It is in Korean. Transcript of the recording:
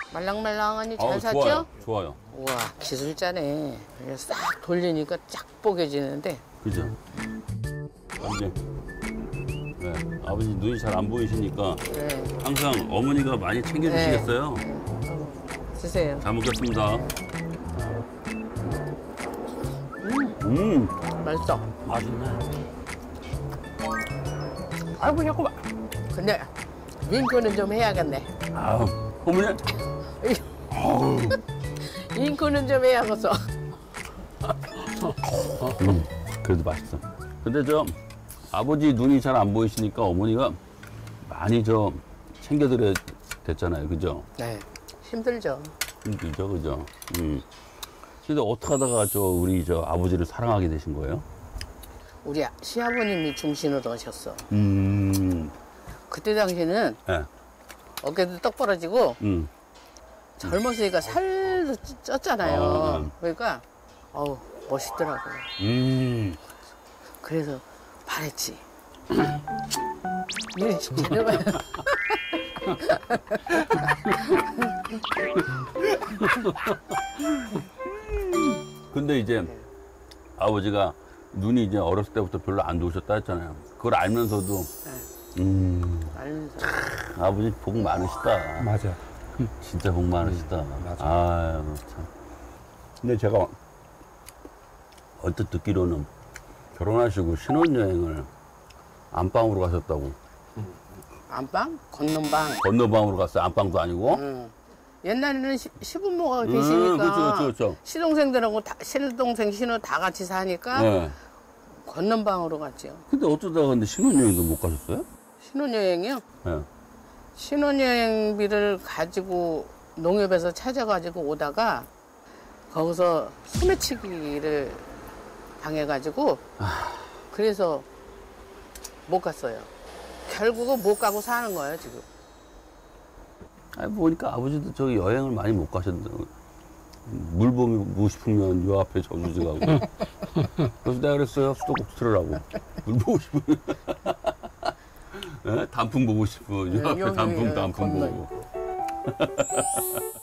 말랑말랑하니 잘 샀죠? 좋아요. 좋아요. 우와, 기술자네. 이게 싹 돌리니까 쫙 뽀개지는데. 그죠? 이제 네, 아버지 눈이 잘 안 보이시니까 네. 항상 어머니가 많이 챙겨주시겠어요? 드세요. 잘 먹겠습니다. 맛있어. 맛있네. 아이고, 자꾸 봐. 근데 윙크는 좀 해야겠네. 아우, 어머니. 윙크는 좀 해야겠어. 그래도 맛있어. 근데 아버지 눈이 잘 안 보이시니까 어머니가 많이 챙겨드려야 됐잖아요. 그죠? 네. 힘들죠. 힘들죠, 그죠? 근데 어떻게 하다가 우리 아버지를 사랑하게 되신 거예요? 우리 시아버님이 중신으로 오셨어. 그때 당시에는 네. 어깨도 떡 벌어지고 음. 젊었으니까 살도 쪘잖아요. 아. 그러니까 어우 멋있더라고요. 그래서 바랬지. 일 잘해봐요. 근데 이제 아버지가 눈이 이제 어렸을 때부터 별로 안 좋으셨다 했잖아요. 그걸 알면서도 알면서 아버지 복 많으시다. 맞아. 진짜 복 많으시다. 맞아. 아유, 참. 근데 제가 얼핏 듣기로는 결혼하시고 신혼여행을 안방으로 가셨다고. 안방? 건넌방. 건너방으로 갔어요. 안방도 아니고. 옛날에는 시부모가 계시니까 그렇죠. 시동생들하고 신동생 신우 다 같이 사니까 네. 건넌방으로 갔죠. 근데 어쩌다가 근데 신혼여행도 못 가셨어요? 신혼여행이요? 네. 신혼여행비를 가지고 농협에서 찾아가지고 오다가 거기서 소매치기를 당해가지고 그래서 못 갔어요. 결국은 못 가고 사는 거예요, 지금. 아니, 보니까 아버지도 여행을 많이 못 가셨는데. 물 보고 싶으면 요 앞에 저수지 가고. 그래서 내가 그랬어요. 수도꼭지 틀으라고. 물 보고 싶으면. 네? 단풍 보고 싶으면 요 앞에 단풍 보고.